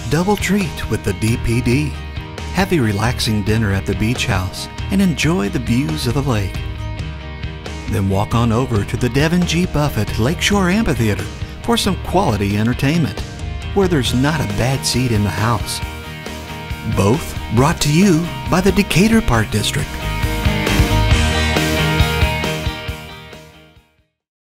double treat with the DPD. Have a relaxing dinner at the beach house and enjoy the views of the lake. Then walk on over to the Devon G Buffet Lakeshore Amphitheater for some quality entertainment, where there's not a bad seat in the house. Both brought to you by the Decatur Park District.